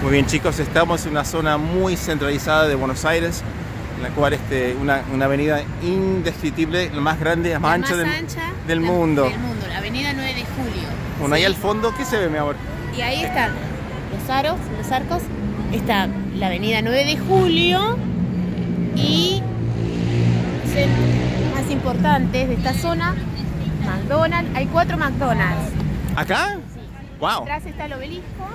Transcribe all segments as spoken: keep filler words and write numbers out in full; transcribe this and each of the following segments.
Muy bien, chicos, estamos en una zona muy centralizada de Buenos Aires, en la cual este, una, una avenida indescriptible, la más grande, la más, la ancha, más del, ancha del, la, mundo. del mundo, la avenida nueve de julio. Bueno, ¿sí? ahí al fondo, ¿qué se ve, mi amor? Y ahí están los aros, los arcos, está la avenida nueve de julio y los más importantes de esta zona, McDonald's. Hay cuatro McDonald's. ¿Acá? Sí. Wow. Atrás está el obelisco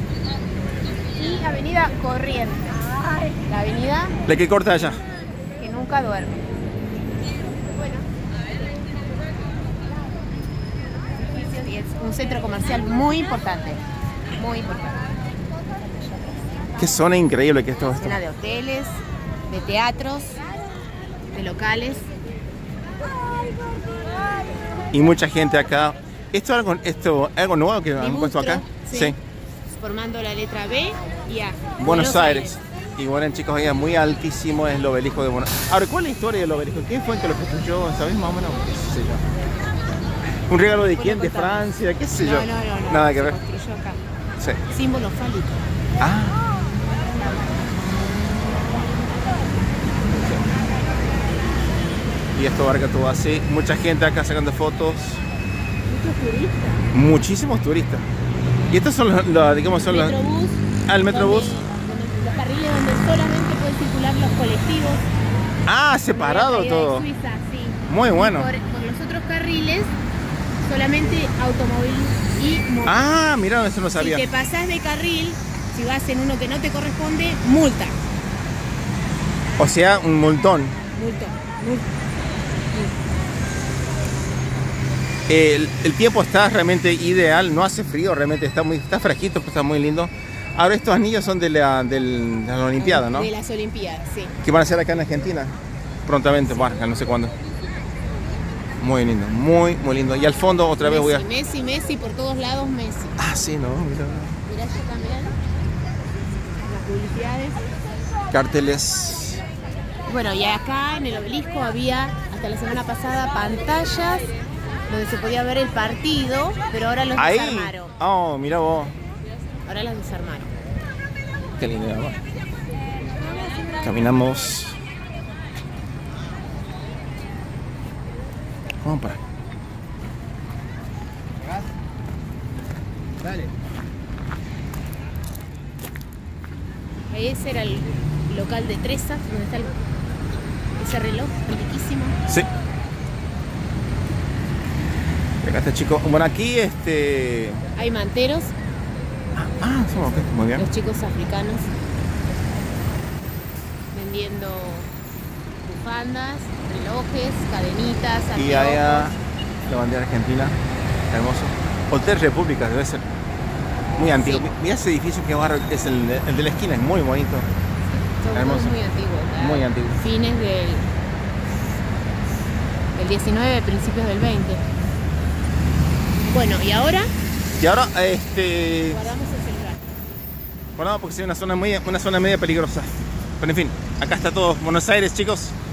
y Avenida Corrientes. La avenida La que corta allá. que nunca duerme. Bueno. Y es un centro comercial muy importante. Muy importante. Qué zona increíble que es todo esto. Llena de hoteles, de teatros, de locales. Y mucha gente acá. ¿Esto es algo, esto, algo nuevo que han puesto acá? Sí. Sí. Formando la letra B y A. Buenos, Buenos Aires. Aires. Y bueno, chicos, ahí es muy altísimo, es el obelisco de Buenos Aires. Ahora, ¿cuál es la historia del obelisco? ¿Quién fue el que lo construyó? ¿Sabés más o menos? ¿Qué sé yo? ¿Un regalo de quién? ¿De Francia? ¿Qué sé yo? No, no, no, no. Nada que ver. Se construyó acá. Sí. Símbolo fálico. Ah. Y esto abarca todo así. Mucha gente acá sacando fotos. Muchos turistas. Muchísimos turistas. Y estos son los, los digamos, son Metrobús, los... Ah, el Metrobús. Donde, donde, los carriles donde solamente pueden circular los colectivos. Ah, separado todo. Suiza, sí. Muy bueno. Por, por los otros carriles, solamente automóvil y moto. Ah, mira, eso no sabía. Si te pasás de carril, si vas en uno que no te corresponde, multa. O sea, un montón. Multa, multa. El, el tiempo está realmente ideal, no hace frío, realmente está muy está fresquito, está muy lindo. Ahora estos anillos son de la, de la Olimpiada, ¿no? De las Olimpiadas, sí. Que van a ser acá en Argentina, prontamente, sí. Bueno, no sé cuándo. Muy lindo, muy, muy lindo. Y al fondo otra Messi, vez voy a... Messi, Messi, por todos lados Messi. Ah, sí, ¿no? Mira. Mirá acá, mirá. Las publicidades. Carteles. Bueno, y acá en el obelisco había, hasta la semana pasada, pantallas donde se podía ver el partido, pero ahora los ¿ahí? Desarmaron. Oh, mira vos. Ahora los desarmaron. Qué lindo, amor. Caminamos. Vamos para. Dale. Ese era el local de Tresa, donde está el, ese reloj antiquísimo. Sí. Acá está, chico. Bueno, aquí este... hay manteros. Ah, sí, okay. Muy bien. Los chicos africanos vendiendo bufandas, relojes, cadenitas, y allá la bandera argentina, hermoso. Hotel República debe ser muy antiguo. Sí. Mira ese edificio que barro, es el, el de la esquina, es muy bonito. Son hermoso. Muy antiguos, ¿verdad? Muy antiguo. Fines del, del diecinueve, principios del veinte. Bueno, y ahora. Y ahora, este. Guardamos el celular. Bueno, porque es una zona muy, una zona media peligrosa. Pero en fin, acá está todo Buenos Aires, chicos.